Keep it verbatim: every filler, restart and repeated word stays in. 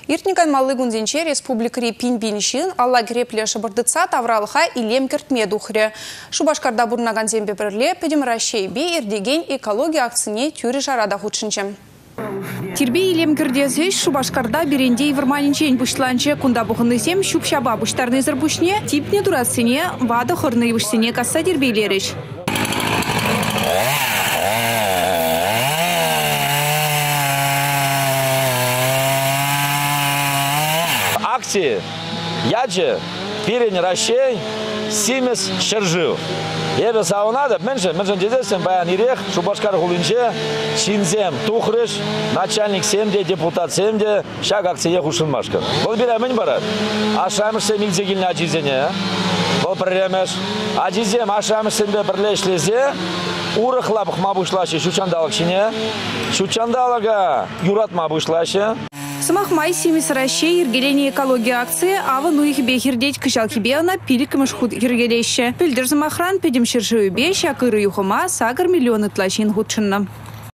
Иртникан малы гунзенче республикари пин-пиншин алла грепле шабырдыца тавралыха илем кертме духре. Шубашкарда бурнаган зембе бірле педем рашейбе ирдеген экология акцияне тюри жарада худшынчем. Тирбе илем кірдезеш Шубашкарда берендей варманинчен бұшланчы кунда бұғынысем шупшаба бұштарны зырбушне типне дурасыне вады хорны бұшсыне касса дербейлеріш. Акции яче пирень ращей симес шержил. Ебе саунада меньше меньше дезесем баян ирех Шубашкар хулинче шинзем тухрыш начальник семде депутат семде шаг акция хушинмашка. Вот бира мен барат. Ашамышсе мигзегилне ажизене. Бол премеш ажизем ашамышсенде бирлешлезе урыхлап хмабушлашы шучандалыкшине. Шучандалага юрат мабушлашы. Самах май семис ращей иргеление экология акции ава нуих бехирдеть кышалки беона пиликамыш худ иргелеще. Пильдер самахран педем шершею бе шакыры юхома сагар миллионы тлачин худшинна.